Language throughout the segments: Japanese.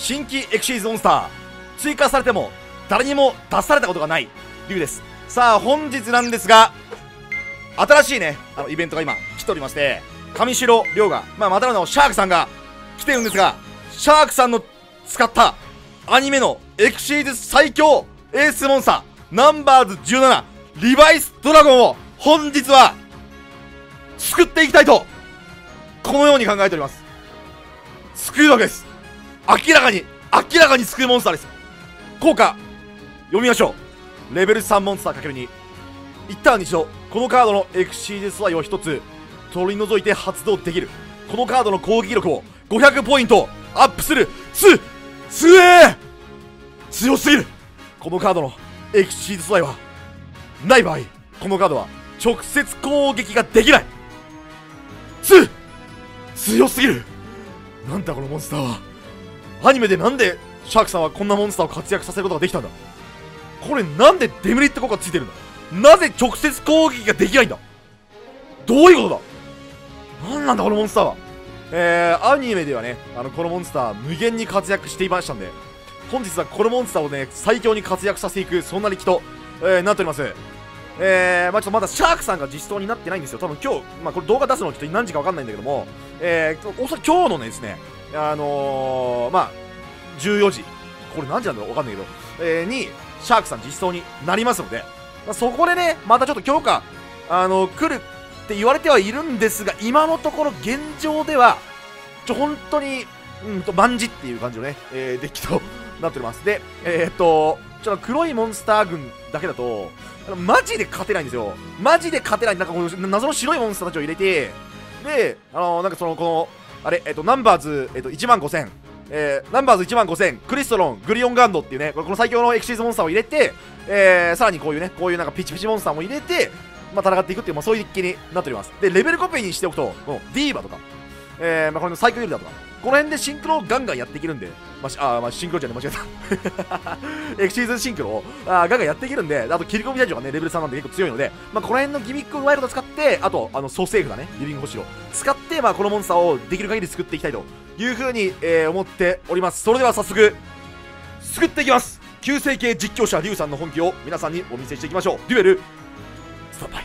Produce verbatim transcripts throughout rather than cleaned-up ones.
新規エクシーズモンスター追加されても誰にも出されたことがない竜です。さあ本日なんですが、新しいねあのイベントが今来ておりまして、上白亮が、まあ、またの名をシャークさんが来てるんですが、シャークさんの使ったアニメのエクシーズ最強エースモンスターナンバーズじゅうななリバイスドラゴンを本日は救っていきたいとこのように考えております。救うわけです。明らかに明らかに救うモンスターです。効果読みましょう。レベルさんモンスター ×に 一旦一度このカードのエクシーズ素材をひとつ取り除いて発動できる。このカードの攻撃力をごひゃくポイントアップする。つ強え強すぎる。このカードのエクシーズ素材はない場合、このカードは直接攻撃ができない。つ強すぎる。なんだこのモンスターは。アニメでなんでシャークさんはこんなモンスターを活躍させることができたんだ。これなんでデメリット効果ついてるんだ。なぜ直接攻撃ができないんだ。どういうことだ。なんなんだこのモンスターは。えー、アニメではね、あのこのモンスター無限に活躍していましたんで、本日はこのモンスターをね最強に活躍させていく、そんな力と、えー、なっております。えー、まあちょっとまだシャークさんが実装になってないんですよ。多分今日、まあこれ動画出すのちょっと何時か分かんないんだけども、えー、おそらく今日のねですね、あのー、まあじゅうよじ、これ何時なんだろう分かんないけど、えー、にシャークさん実装になりますので、まあ、そこでねまたちょっと強化あのー、来るって言われてはいるんですが、今のところ現状ではちょ本当にうんと万事っていう感じのね、えー、デッキとなっております。でえー、っとちょっと黒いモンスター軍だけだとマジで勝てないんですよ。マジで勝てない。なんかこの謎の白いモンスターたちを入れて、であのー、なんかそのこのあれえっとナンバーズえっといちまんごせん、えー、ナンバーズいちまんごせんクリストロングリオンガンドっていうねこの最強のエクシーズモンスターを入れて、えー、さらにこういうねこういうなんかピチピチモンスターも入れて、まあ、戦っていくっていう、まあ、そういうデッキになっております。でレベルコピーにしておくとこのディーバとか、えーまあ、これのサイクルだとかこの辺でシンクロをガンガンやっていけるんで、まあ、あ、まあ、シンクロじゃね間違えたエクシーズシンクロをあガンガンやっていけるんで、あと切り込み隊長がねレベルさんなんで結構強いので、まあ、この辺のギミックをワイルド使って、あとあの蘇生札ねリビング星を使って、まあ、このモンスターをできる限り救っていきたいというふうに、えー、思っております。それでは早速救っていきます。旧世系実況者リュウさんの本気を皆さんにお見せしていきましょう。デュエルスタンバイ。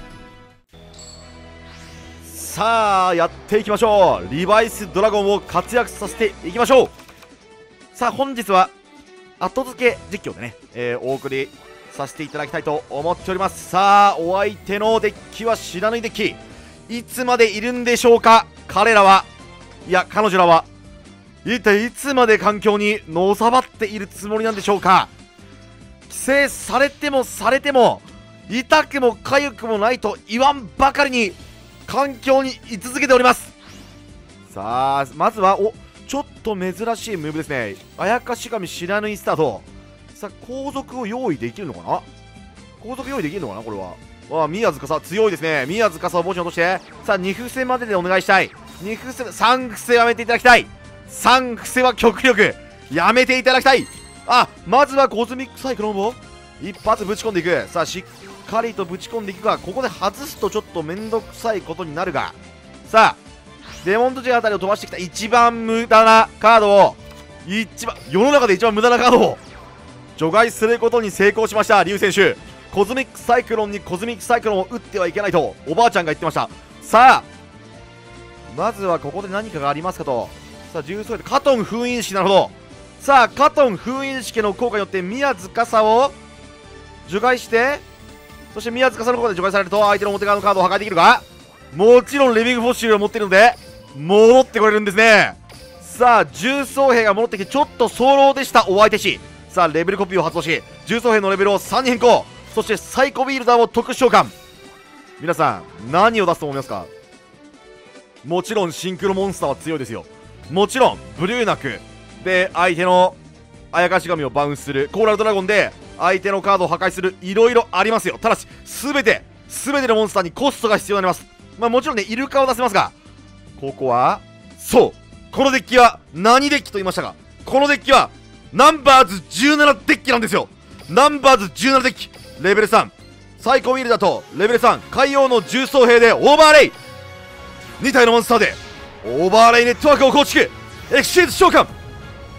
さあやっていきましょう。リバイスドラゴンを活躍させていきましょう。さあ本日は後付け実況でね、えー、お送りさせていただきたいと思っております。さあお相手のデッキは知らぬいデッキ、いつまでいるんでしょうか。彼らはいや彼女らは一体いつまで環境にのさばっているつもりなんでしょうか。規制されてもされても痛くも痒くもないと言わんばかりに環境に居続けております。さあまずはおちょっと珍しいムーブですね。あやかし神知らぬいスタート。さあ後続を用意できるのかな。後続用意できるのかな。これはわあ宮塚さ強いですね。宮塚さを墓地に落として、さあに伏せまででお願いしたい。に伏せさん伏せやめていただきたい。さん伏せは極力やめていただきたい。あまずはコズミックサイクロンを一発ぶち込んでいく。さあしっしっかりとぶち込んでいくが、ここで外すとちょっと面倒くさいことになるが、さあデモントジェあたりを飛ばしてきた一番無駄なカードを一番世の中で一番無駄なカードを除外することに成功しましたリュウ選手。コズミックサイクロンにコズミックサイクロンを打ってはいけないとおばあちゃんが言ってました。さあまずはここで何かがありますかと。さあ重装でカトン封印式。なるほど。さあカトン封印式の効果によって宮塚さを除外して、そして宮塚さんの効果で除外されると相手の表側のカードを破壊できるが、もちろんレビングフォッシュルを持っているので戻ってこれるんですね。さあ重装兵が戻ってきてちょっと早漏でしたお相手し。さあレベルコピーを発動し重装兵のレベルをさんに変更、そしてサイコビルダーを特殊召喚。皆さん何を出すと思いますか。もちろんシンクロモンスターは強いですよ。もちろんブリューナクで相手のあやかし神をバウンスする、コーラルドラゴンで相手のカードを破壊する、いろいろありますよ。ただし全て全てのモンスターにコストが必要になります。まあもちろんねイルカを出せますが、ここはそうこのデッキは何デッキと言いましたか。このデッキはナンバーズじゅうななデッキなんですよ。ナンバーズじゅうななデッキレベルさんサイコウィールだとレベルさん海洋の重装兵でオーバーレイに体のモンスターでオーバーレイネットワークを構築。エクシーズ召喚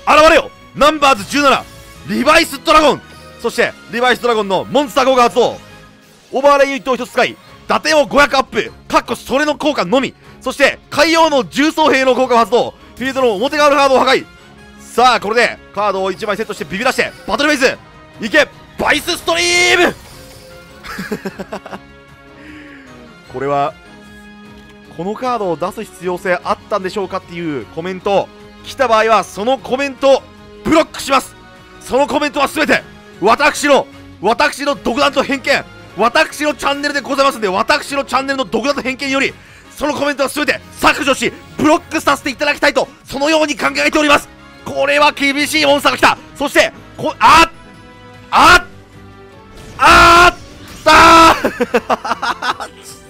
現れよナンバーズじゅうななリバイスドラゴン。そしてリバイスドラゴンのモンスター効果発動。オーバーレイユニットをひとつ使い打点をごひゃくアップ、かっこそれの効果のみ。そして海洋の重装兵の効果を発動。フィールドの表側のカードを破壊。さあこれでカードをいちまいセットしてビビらしてバトルフェイズいけバイスストリームこれはこのカードを出す必要性あったんでしょうかっていうコメント来た場合はそのコメントブロックします。そのコメントは全て私の私の独断と偏見、私のチャンネルでございますんで、私のチャンネルの独断と偏見によりそのコメントは全て削除しブロックさせていただきたいとそのように考えております。これは厳しいモンスターが来た。そしてこあっあっあった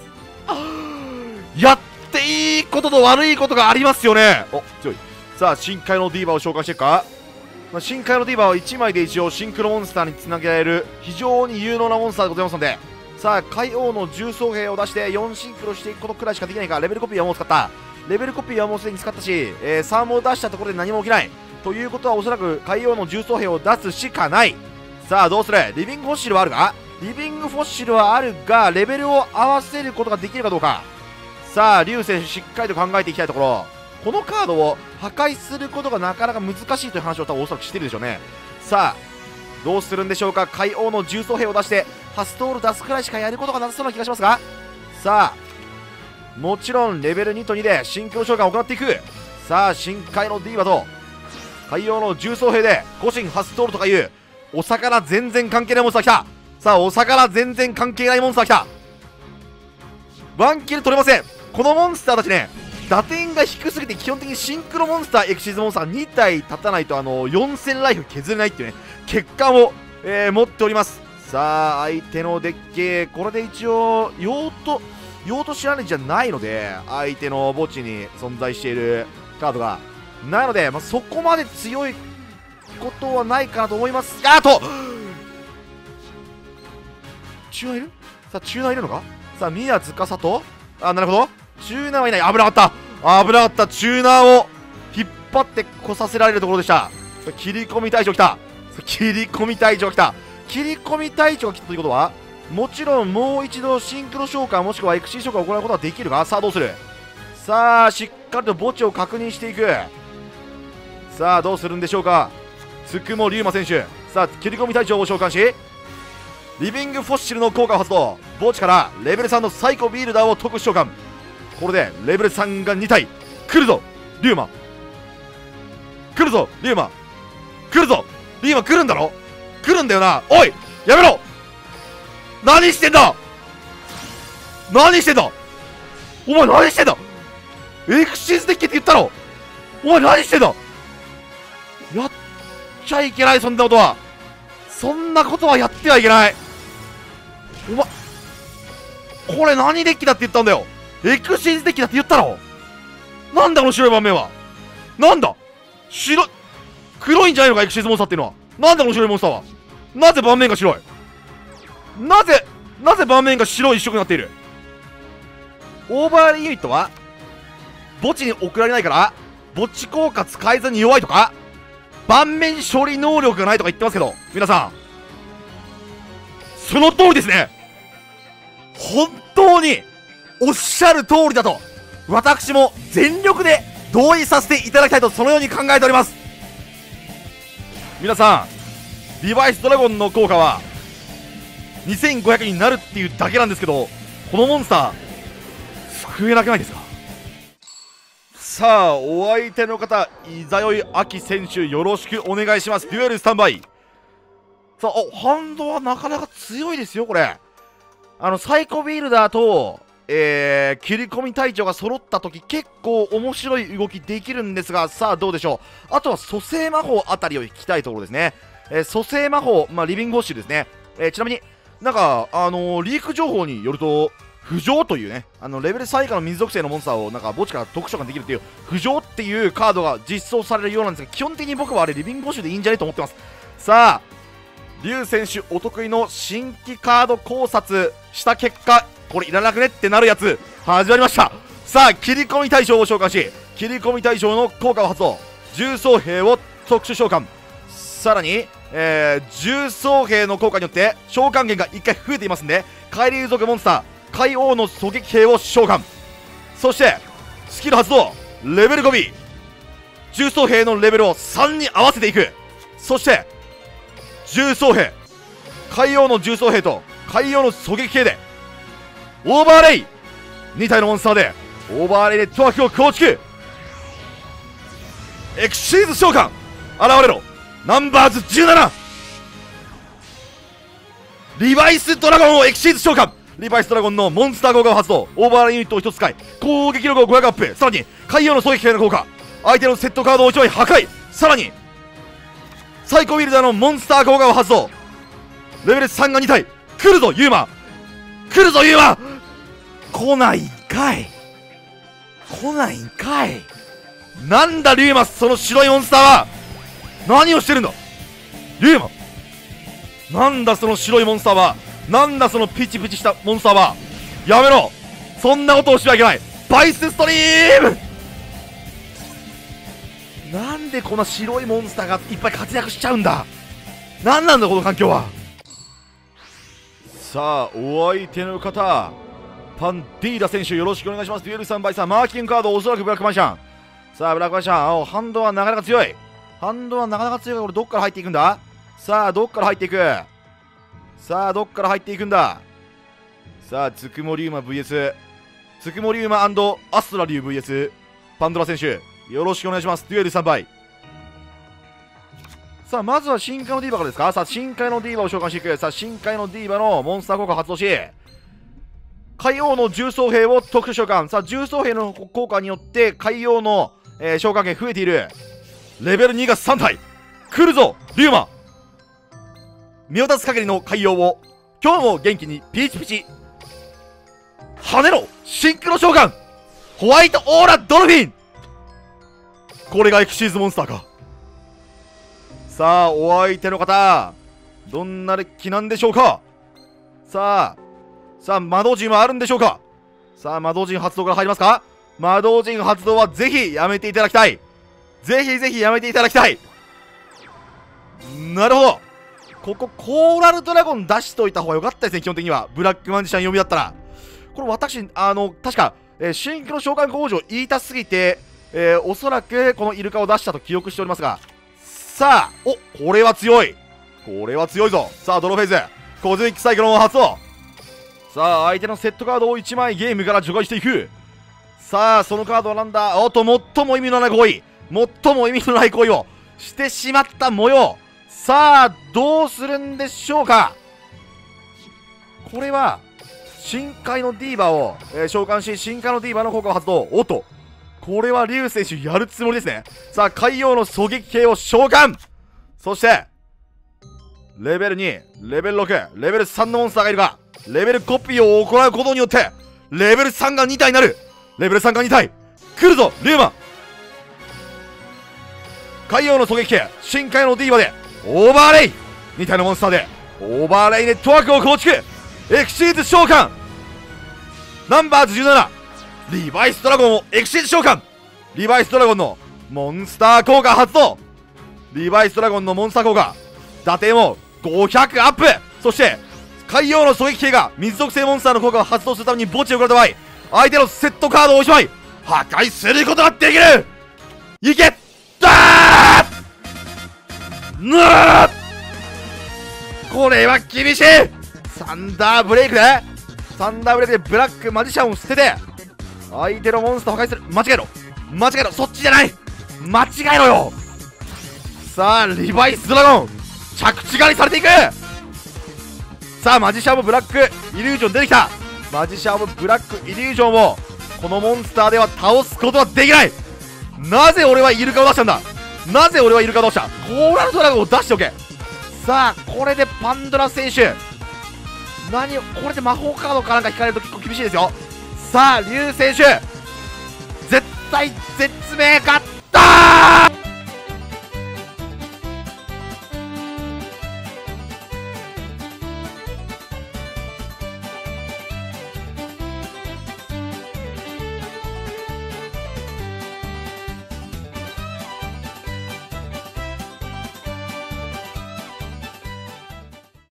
ーやっていいことと悪いことがありますよね。お強い。さあ深海のディーバーを紹介していくか。まあ、深海のディーバーはいちまいで一応シンクロモンスターにつなげられる非常に有能なモンスターでございますので、さあ海王の重装兵を出してよんシンクロしていくことくらいしかできないか。レベルコピーはもう使った。レベルコピーはもうすでに使ったし、えー、さんも出したところで何も起きないということはおそらく海王の重装兵を出すしかない。さあどうする。リビングフォッシルはあるがリビングフォッシルはあるがレベルを合わせることができるかどうか。さあ竜選手しっかりと考えていきたいところ。このカードを破壊することがなかなか難しいという話を多分おそらくしてるでしょうね。さあどうするんでしょうか。海王の重装兵を出してハストール出すくらいしかやることがなさそうな気がしますが、さあもちろんレベルにとにでシンクロ召喚を行っていく。さあ深海のディーバと海洋の重装兵で古神ハストールとかいうお魚全然関係ないモンスター来た。さあお魚全然関係ないモンスター来た。ワンキル取れません。このモンスターたちね打点が低すぎて基本的にシンクロモンスターエクシーズモンスターにたい立たないとあのよんせんライフ削れないっていうね欠陥を、えー、持っております。さあ相手のデッキこれで一応用途用途知らないじゃないので相手の墓地に存在しているカードがないので、まあ、そこまで強いことはないかなと思いますが、あとチューナーいる。さあチューナーいるのか。さあ宮塚里あなるほどチューナーはいない。危なかった危なかった。チューナーを引っ張ってこさせられるところでした。切り込み隊長来た。切り込み隊長来た。切り込み隊長が来たということはもちろんもう一度シンクロ召喚もしくはエクシー召喚を行うことができるが、さあどうする。さあしっかりと墓地を確認していく。さあどうするんでしょうか。つくも龍馬選手。さあ切り込み隊長を召喚しリビングフォッシルの効果を発動。墓地からレベルさんのサイコビールダーを特殊召喚。これでレベルさんがに体来るぞ龍馬来るぞ龍馬来るぞ龍馬来るんだろ来るんだよな。おいやめろ何してんだ何してんだお前何してんだエクシーズデッキって言ったろお前何してんだやっちゃいけない。そんなことはそんなことはやってはいけない。お前これ何デッキだって言ったんだよ。エクシーズデッキだって言ったろ。なんだこの白い盤面は。なんだ白い黒いんじゃないのかエクシーズモンスターっていうのは。なんだこの白いモンスターは。なぜ盤面が白い。なぜなぜ盤面が白い一色になっている。オーバーレイユニットは墓地に送られないから墓地効果使えずに弱いとか盤面処理能力がないとか言ってますけど、皆さんその通りですね。本当におっしゃる通りだと私も全力で同意させていただきたいとそのように考えております。皆さんリバイスドラゴンの効果はにせんごひゃくになるっていうだけなんですけど、このモンスター救えなくないですか。さあお相手の方いざよいあき選手よろしくお願いします。デュエルスタンバイ。さあおハンドはなかなか強いですよこれ。あのサイコビルダーとえー、切り込み隊長が揃った時結構面白い動きできるんですが、さあどうでしょう。あとは蘇生魔法あたりを引きたいところですね。えー、蘇生魔法、まあ、リビングウォッシュですね。えー、ちなみになんかあのー、リーク情報によると浮上というねあのレベルさん以下の水属性のモンスターをなんか墓地から特殊召喚できるっていう浮上っていうカードが実装されるようなんですが、基本的に僕はあれリビングウォッシュでいいんじゃねと思ってます。さあ龍選手お得意の新規カード考察した結果これいらなくねってなるやつ始まりました。さあ切り込み対象を召喚し切り込み対象の効果を発動。重装兵を特殊召喚。さらに、えー、重装兵の効果によって召喚源がいっかい増えていますんで、海竜族モンスター海王の狙撃兵を召喚。そしてスキル発動レベルごビー、重装兵のレベルをさんに合わせていく。そして重装兵、海王の重装兵と海王の狙撃兵でオーバーレイ、に体のモンスターでオーバーレイネットワークを構築。エクシーズ召喚現れろナンバーズじゅうなな、リバイスドラゴンをエクシーズ召喚。リバイスドラゴンのモンスター効果を発動。オーバーレイユニットをひとつ使い攻撃力をごひゃくアップ。さらに海洋の狙撃兵の効果、相手のセットカードをいちまい破壊。さらにサイコビルダーのモンスター効果を発動。レベルさんがに体。来るぞユーマ、来るぞユーマ。来ないんかい、来ないんかい。なんだリューマ、その白いモンスターは何をしてるんだリューマ。なんだその白いモンスターは、なんだそのピチピチしたモンスターは。やめろ、そんなことをしてはいけない。バイスストリーム。なんでこんな白いモンスターがいっぱい活躍しちゃうんだ。なんなんだこの環境は。さあお相手の方パンディーラ選手よろしくお願いします。デュエルさんバイさんマーキングカードおそらくブラックマンシャン。さあブラックマンシャン、ハンドはなかなか強い、ハンドはなかなか強い。これどっから入っていくんだ。さあどっから入っていく、さあどっから入っていくんだ。さあツクモリウマ ブイエス ツクモリウマ&アストラリュウ ブイエス パンドラ選手よろしくお願いします。デュエルさんばい。さあまずは深海のディーバからですか。さあ深海のディーバを召喚していく。さあ深海のディーバのモンスター効果を発動し海王の重装兵を特殊召喚。さあ重装兵の効果によって海王の、えー、召喚権増えている。レベルにがさん体。来るぞリュウマ。見渡す限りの海洋を今日も元気にピチピチ跳ねろシンクロ召喚ホワイトオーラドルフィン。これがエクシーズモンスターか。さあお相手の方どんな気なんでしょうか。さあさあ魔導陣はあるんでしょうか。さあ魔導陣発動から入りますか。魔導陣発動はぜひやめていただきたい。ぜひぜひやめていただきたい。なるほど、ここコーラルドラゴン出しといた方が良かったですね。基本的にはブラックマジシャン読みだったら。これ私あの確か、えー、シンクロ召喚工場言いたすぎて、えー、おそらくこのイルカを出したと記憶しておりますが、さあおこれは強い、これは強いぞ。さあドローフェイズコズミックサイクロンを発動。さあ相手のセットカードをいちまいゲームから除外していく。さあそのカードはなんだ。おっと最も意味のない行為、最も意味のない行為をしてしまった模様。さあどうするんでしょうか。これは深海のディーバを、えー、召喚し深海のディーバの効果を発動。おっとこれはリュウ選手やるつもりですね。さあ海洋の狙撃兵を召喚。そしてレベルに、レベルろく、レベルさんのモンスターがいるがレベルコピーを行うことによってレベルさんがに体になる。レベルさんがに体来るぞリュウマ。海洋の狙撃兵深海のディーバでオーバーレイに体のモンスターでオーバーレイネットワークを構築。エクシーズ召喚ナンバーズじゅうなな、リバイスドラゴンをエクシーズ召喚。リバイスドラゴンのモンスター効果発動。リバイスドラゴンのモンスター効果打点をごひゃくアップ。そして海洋の狙撃兵が水属性モンスターの効果を発動するために墓地を送られた場合相手のセットカードをいちまい破壊することができる。いけだーぬーこれは厳しい。サンダーブレイクでサンダーブレイクでブラックマジシャンを捨てて相手のモンスターを破壊する。間違えろ間違えろそっちじゃない間違えろよ。さあリバイスドラゴン着地狩りされていく。さあマジシャンもブラックイリュージョン出てきた。マジシャンもブラックイリュージョンをこのモンスターでは倒すことはできない。なぜ俺はイルカを出したんだ。なぜ俺はイルカを出した。コーラルドラゴンを出しておけ。さあこれでパンドラ選手何をこれで魔法カードかなんか引かれると結構厳しいですよ。さあリュウ選手絶対絶命勝ったー。